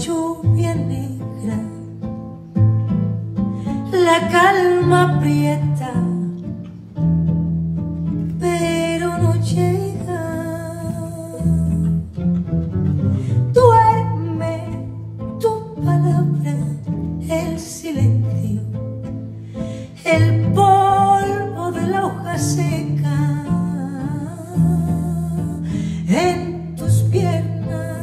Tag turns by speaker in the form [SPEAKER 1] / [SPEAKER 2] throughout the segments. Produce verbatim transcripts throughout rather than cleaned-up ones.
[SPEAKER 1] lluvia negra, la calma aprieta, pero no llega. Duerme tu palabra, el silencio, el polvo de la hoja seca en tus piernas.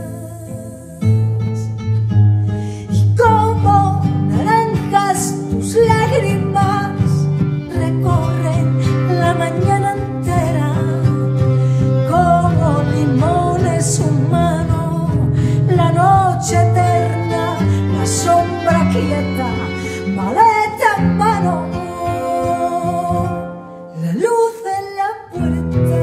[SPEAKER 1] Lágrimas recorren la mañana entera como limones humanos, la noche eterna, la sombra quieta, maleta en mano, la luz en la puerta,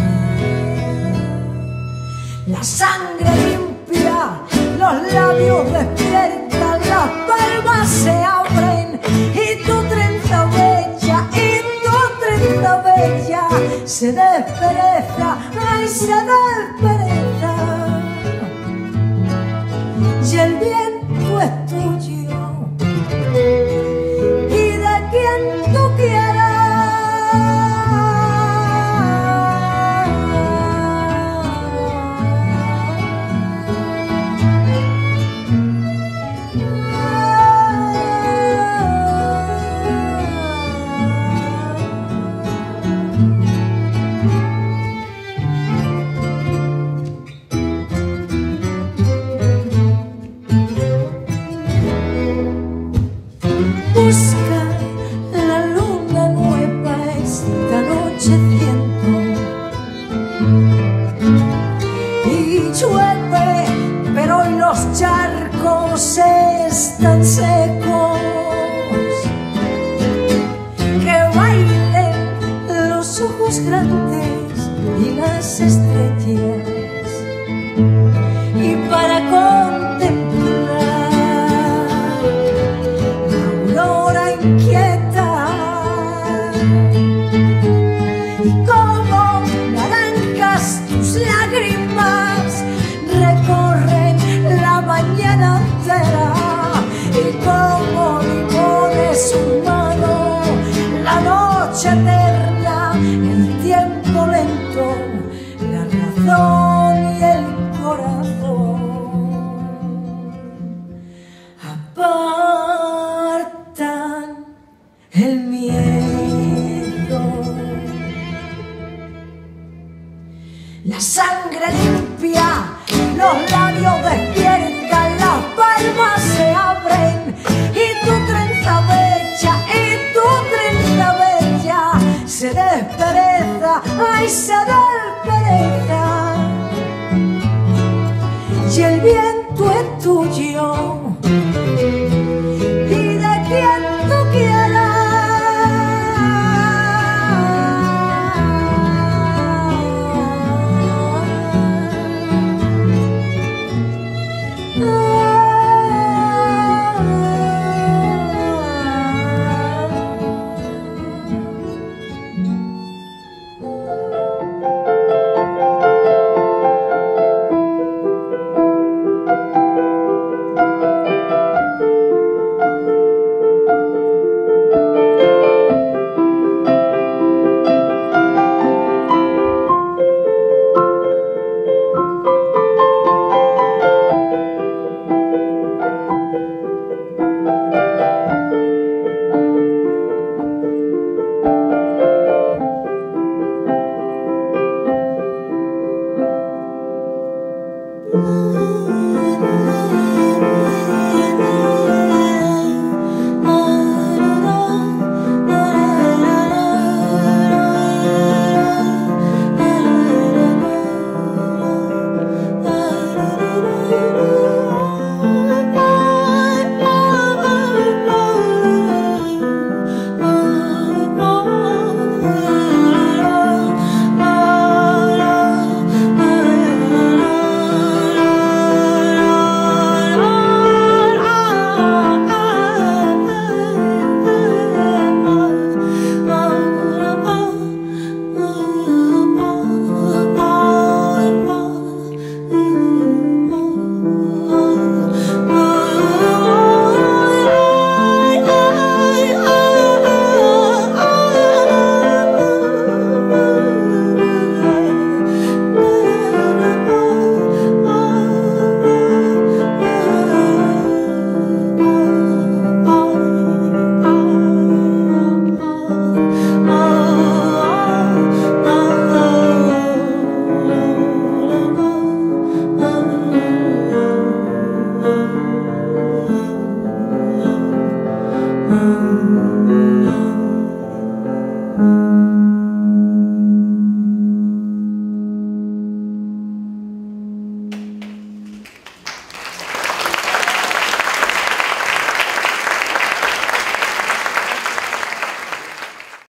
[SPEAKER 1] la sangre limpia, los labios despiertan, las palmas se abren y tu trenza bella, y tu trenza bella se despereza, ay, se despereza. Y el viento es tuyo y de quien tú quieras. Busca la luna nueva esta noche ciento y llueve, pero hoy los charcos están secos. Que bailen los ojos grandes y las estrellas, y para contemplar inquieta, y como naranjas tus lágrimas recorren la mañana entera, y como limones humanos la noche eterna, el tiempo lento, la razón y el corazón. El miedo, la sangre limpia, los labios despiertan, las palmas se abren y tu trenza bella, y tu trenza bella tuyo.